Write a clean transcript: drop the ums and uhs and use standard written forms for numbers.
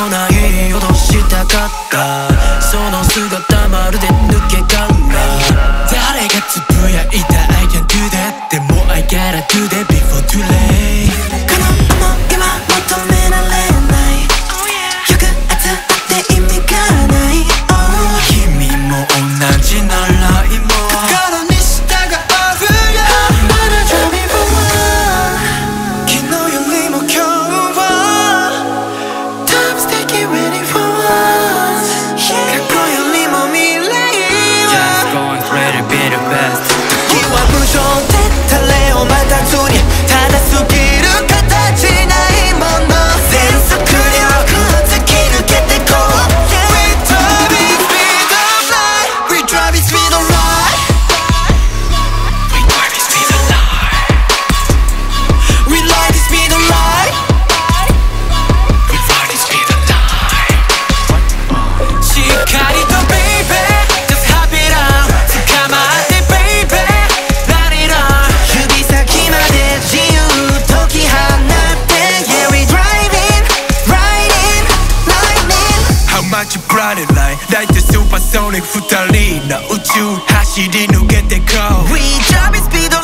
のない音したかった。その姿まるで抜け殻。誰がつぶやいた I can do that でも I gotta do that before too late。 この今求められない抑圧って意味がない、 君も同じなら今心に従うよ。まだ Driving for one 昨日よりも今日は Time's taking ready for us、 過去よりも未来は Just going straight and be the best。 時は無常で誰を待たずにただ過ぎる形ないもの、全速力突き抜けてこう。 We driving speed of light We driving speed of light We driving speed of light We like the speed of light We driving speed of light。 しっかりと baby Just hop it on 捕まって baby Let it on 指先まで自由解き放って Yeah we driving riding lightning How much you grinding like Like the supersonic 二人の宇宙走り抜けてこう。 We driving speed